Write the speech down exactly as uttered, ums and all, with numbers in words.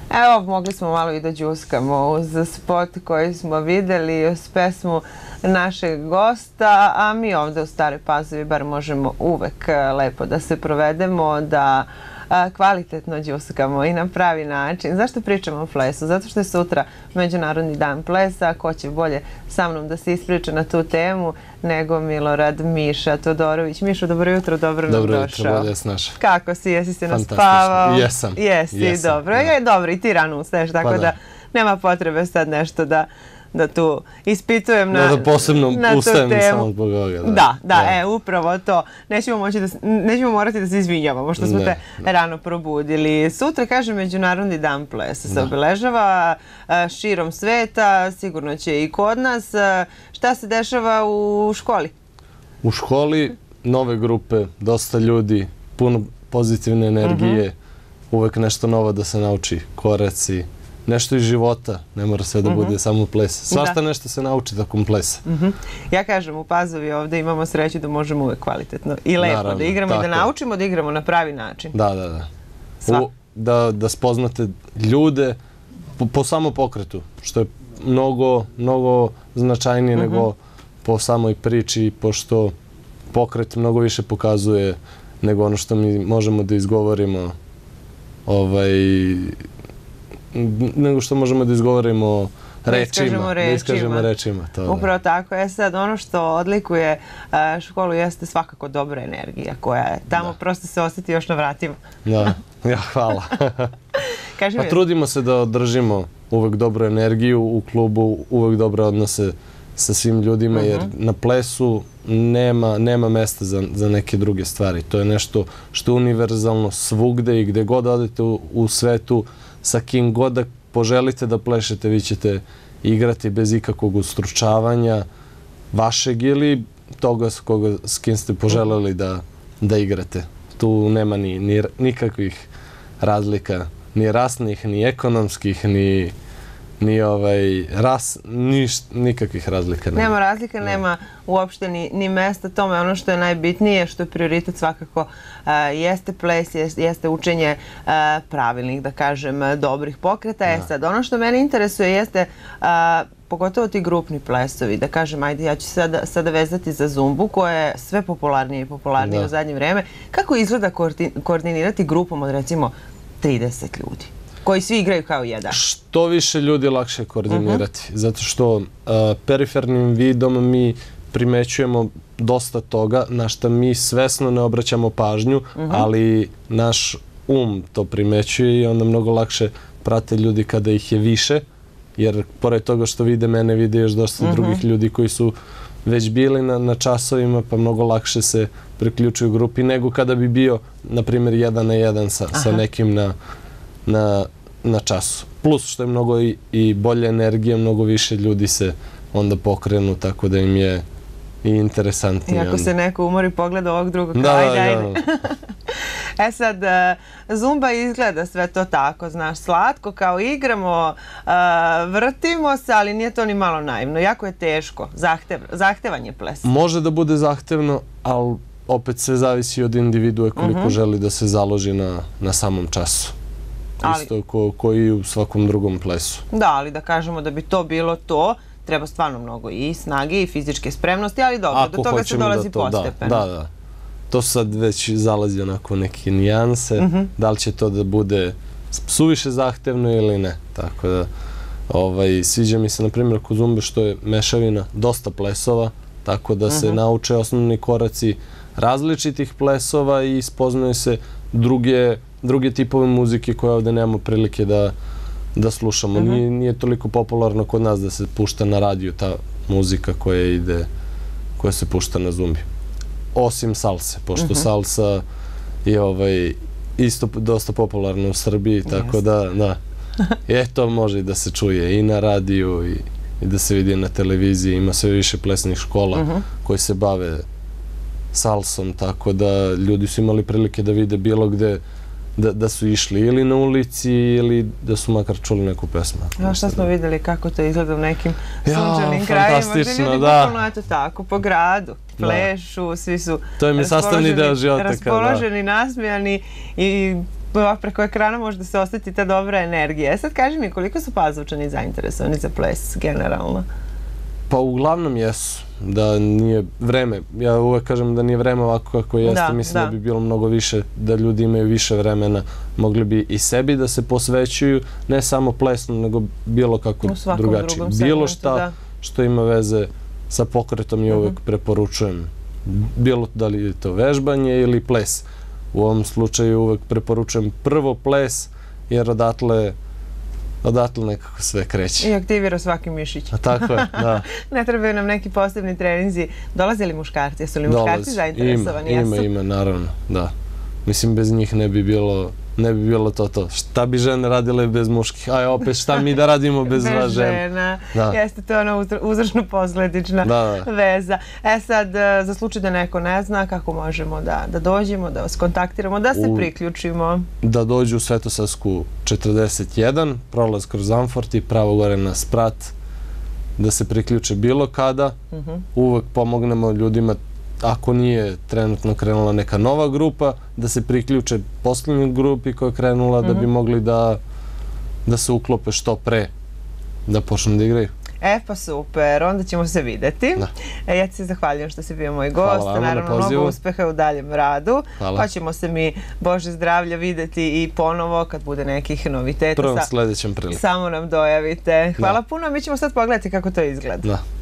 Evo, mogli smo malo i da đuskamo uz spot koji smo videli, uz pesmu našeg gosta, a mi ovde u Staroj Pazovi bar možemo uvek lepo da se provedemo, da kvalitetno đuskamo i na pravi način. Zašto pričamo o plesu? Zato što je sutra Međunarodni dan plesa. Ko će bolje sa mnom da se ispriča na tu temu nego Milorad Miša Todorović. Mišo, dobro jutro, dobro nam došao. Dobro jutro, bolje vas našao. Kako si? Jesi se naspavao? Jesam. Jesi, dobro. Je, dobro, i ti rano ustaješ, tako da nema potrebe sad nešto da da tu ispitujem na, da posebno na tu ustajem temu. samo zbog ovoga. Da, da, da, e, upravo to. Nećemo, moći da, nećemo morati da se izvinjavamo što smo ne, te ne. rano probudili. Sutra, kaže, Međunarodni dan plesa se obeležava a, širom sveta, sigurno će i kod nas. A, šta se dešava u školi? U školi nove grupe, dosta ljudi, puno pozitivne energije, uh-huh. uvek nešto novo da se nauči, koraci, nešto iz života, ne mora sve da bude samo ples. Svašta nešto se nauči tokom plesa. Ja kažem, u Pazovi ovde imamo sreću da možemo uvek kvalitetno i lepo da igramo i da naučimo da igramo na pravi način. Da, da, da. Da, da spoznate ljude po, po samopokretu, što je mnogo, mnogo značajnije nego po samoj priči, pošto pokret mnogo više pokazuje nego ono što mi možemo da izgovorimo ovaj... nego što možemo da izgovorimo rečima, da iskažemo rečima. Upravo tako. E sad, ono što odlikuje školu jeste svakako dobra energija koja je tamo, prosto se osjeti još na vratima. Da, ja, hvala. Pa trudimo se da održimo uvek dobru energiju u klubu, uvek dobre odnose sa svim ljudima, jer na plesu nema, nema mesta za, za neke druge stvari. To je nešto što je univerzalno svugde i gde god odete u, u svetu, sa kim god da poželite da plešete, vi ćete igrati bez ikakvog ustručavanja vašeg ili toga s, koga, s kim ste poželeli da, da igrate. Tu nema ni, ni nikakvih razlika, ni rasnih, ni ekonomskih, ni, ni ovaj, ras, niš, nikakvih razlika. Nema, nema razlika, nema uopšte ni, ni mesta tome. Ono što je najbitnije, što je prioritet svakako, a, jeste ples, jeste, jeste učenje a, pravilnih, da kažem, dobrih pokreta. Da. E sad, ono što mene interesuje jeste a, pogotovo ti grupni plesovi, da kažem, ajde, ja ću sada, sada vezati za zumbu, koja je sve popularnije i popularnije u zadnje vreme. Kako izgleda koordinirati grupom od, recimo, trideset ljudi? Koji svi igraju kao jedan. Što više ljudi lakše koordinirati. Uh-huh. Zato što uh, perifernim vidom mi primećujemo dosta toga na što mi svesno ne obraćamo pažnju, uh-huh. ali naš um to primećuje i onda mnogo lakše prate ljudi kada ih je više, jer pored toga što vide mene, vide još dosta uh-huh. drugih ljudi koji su već bili na, na časovima, pa mnogo lakše se priključuju grupi nego kada bi bio, na primjer, jedan na jedan sa, sa nekim na Na, na času. Plus što je mnogo i, i bolje energije, mnogo više ljudi se onda pokrenu, tako da im je i interesantnije. I ako onda se neko umori pogleda ovog drugog, da, ajde, da, ajde. E sad, zumba izgleda sve to tako, znaš, slatko, kao igramo, vrtimo se, ali nije to ni malo naivno. Jako je teško, zahtev, zahtevan je ples. Može da bude zahtevno, ali opet sve zavisi od individue koliko uh-huh. želi da se založi na, na samom času. Isto ko, ko i u svakom drugom plesu. Da, ali da kažemo da bi to bilo to, treba stvarno mnogo i snage i fizičke spremnosti, ali dobro, Ako do toga se dolazi da to, postepeno. Da, da, da. To sad već zalazi onako neke nijanse, uh-huh. da li će to da bude suviše zahtevno ili ne. Tako da, ovaj, sviđa mi se, na primjer, kod zumbe što je mešavina dosta plesova, tako da se uh-huh. nauče osnovni koraci različitih plesova i spoznaju se druge druge tipove muzike koje ovde nemamo prilike da, da slušamo. Uh-huh. Nije, nije toliko popularno kod nas da se pušta na radiju ta muzika koja ide, koja se pušta na zumbi. Osim salse, pošto uh-huh. salsa je ovaj, isto dosta popularna u Srbiji, tako yes. da, da. E, to može i da se čuje i na radiju i, i da se vidi na televiziji. Ima sve više plesnih škola uh-huh. koji se bave salsom, tako da ljudi su imali prilike da vide bilo gde Da, da su išli ili na ulici ili da su makar čuli neku pesmu. Ja, šta smo vidjeli kako to izgleda u nekim sunčanim krajima. Fantastično, ljudi da. Bukvalno, eto tako, po gradu, plešu, svi su to je mi sastavni deo života. Raspoloženi, nasmijani i preko ekrana može da se osjeti ta dobra energija. Sad kaži mi, koliko su Pazovčani zainteresovani za ples generalno? Pa uglavnom jesu, da nije vreme, ja uvek kažem da nije vreme ovako kako jeste, Da, mislim da. da bi bilo mnogo više, da ljudi imaju više vremena, mogli bi i sebi da se posvećuju, ne samo plesno, nego bilo kako U svakom drugačije. drugom Bilo segmentu, šta da. što ima veze sa pokretom i uvek preporučujem. Bilo da li je to vežbanje ili ples. U ovom slučaju uvek preporučujem prvo ples, jer odatle odatle nekako sve kreće. I aktivira svaki mišić. A tako je, da. Ne trebaju nam neki posebni treninzi. Dolaze li muškarci? Jesu li muškarci Dolazi. zainteresovani? Ima, ima, Jesu? ima, naravno, da. Mislim, bez njih ne bi bilo, ne bi bilo to to. Šta bi žene radile bez muških? Aj, opet, šta mi da radimo bez vas Bez žena? žena. Da. Jeste to ono uzročno-posledična Da, da. veza. E sad, e, za slučaj da neko ne zna kako možemo da, da dođemo, da vas kontaktiramo, da se U- priključimo. Da dođu u Svetosavsku četrdeset jedan, prolaz kroz Amfort i pravo gore na sprat, da se priključe bilo kada. Uvek pomognemo ljudima, ako nije trenutno krenula neka nova grupa, da se priključe posljednjoj grupi koja je krenula, da bi mogli da, da se uklope što pre, da počnu da igraju. E pa super, onda ćemo se videti. Da. E, ja ti se zahvaljujem što si bio moj Hvala gost. vama na Naravno, mnogo pozivu. uspeha u daljem radu. Hvala. Pa ćemo se mi, Bože zdravlja, videti i ponovo kad bude nekih noviteta. Prvom Sa- sledećem priliku. Samo nam dojavite. Hvala Da. puno, mi ćemo sad pogledati kako to izgleda. Da.